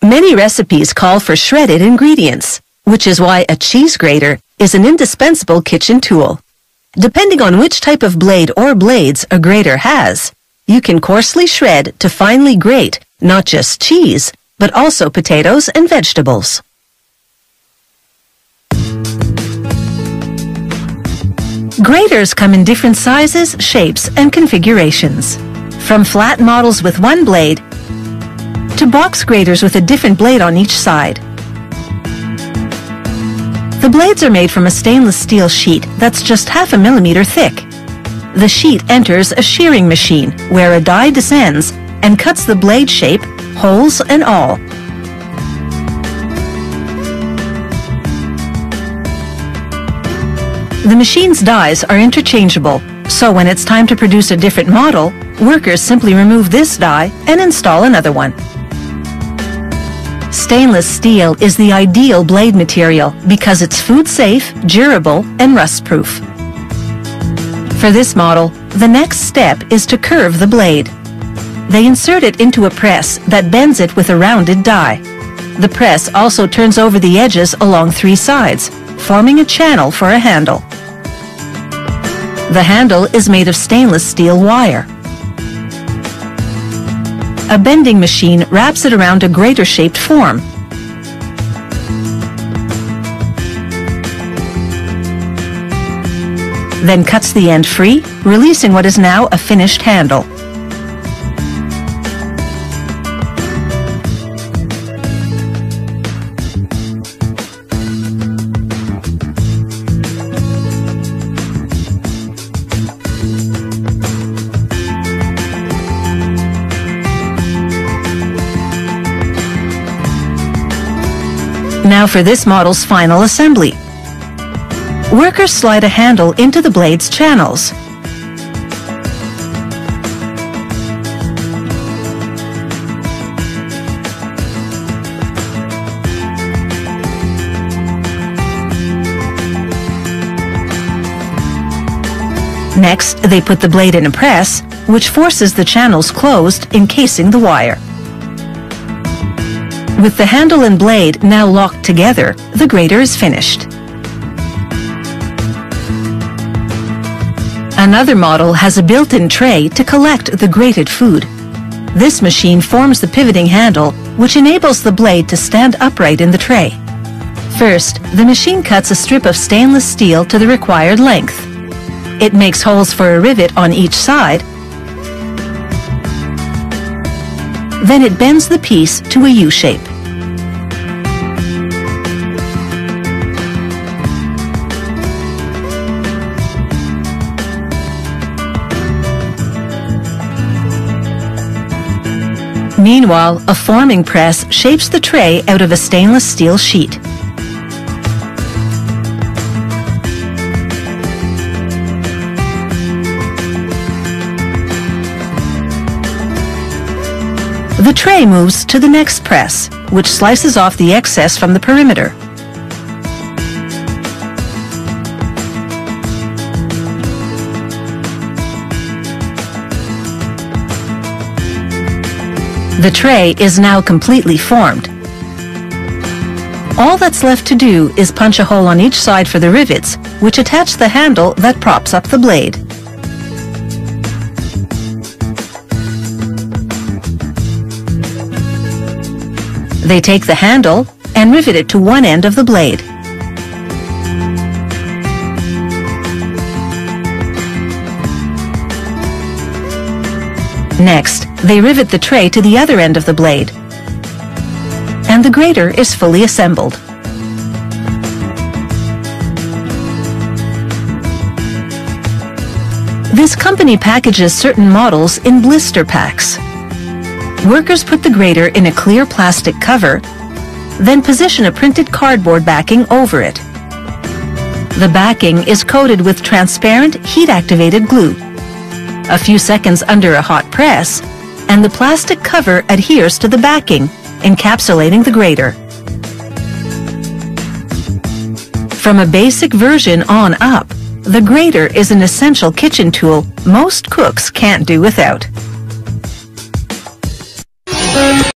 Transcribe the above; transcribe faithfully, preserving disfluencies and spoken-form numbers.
Many recipes call for shredded ingredients, which is why a cheese grater is an indispensable kitchen tool. Depending on which type of blade or blades a grater has, you can coarsely shred to finely grate not just cheese, but also potatoes and vegetables. Graters come in different sizes, shapes, and configurations. From flat models with one blade to box graters with a different blade on each side. The blades are made from a stainless steel sheet that's just half a millimeter thick. The sheet enters a shearing machine where a die descends and cuts the blade shape, holes and all. The machine's dies are interchangeable, so when it's time to produce a different model, workers simply remove this die and install another one. Stainless steel is the ideal blade material because it's food-safe, durable, and rust-proof. For this model, the next step is to curve the blade. They insert it into a press that bends it with a rounded die. The press also turns over the edges along three sides, forming a channel for a handle. The handle is made of stainless steel wire. A bending machine wraps it around a grater-shaped form. Then cuts the end free, releasing what is now a finished handle. Now for this model's final assembly. Workers slide a handle into the blade's channels. Next, they put the blade in a press, which forces the channels closed, encasing the wire. With the handle and blade now locked together, the grater is finished. Another model has a built-in tray to collect the grated food. This machine forms the pivoting handle, which enables the blade to stand upright in the tray. First, the machine cuts a strip of stainless steel to the required length. It makes holes for a rivet on each side. Then it bends the piece to a U shape. Meanwhile, a forming press shapes the tray out of a stainless steel sheet. The tray moves to the next press, which slices off the excess from the perimeter. The tray is now completely formed. All that's left to do is punch a hole on each side for the rivets, which attach the handle that props up the blade. They take the handle and rivet it to one end of the blade. Next, they rivet the tray to the other end of the blade, and the grater is fully assembled. This company packages certain models in blister packs. Workers put the grater in a clear plastic cover, then position a printed cardboard backing over it. The backing is coated with transparent, heat-activated glue. A few seconds under a hot press, and the plastic cover adheres to the backing, encapsulating the grater. From a basic version on up, the grater is an essential kitchen tool most cooks can't do without.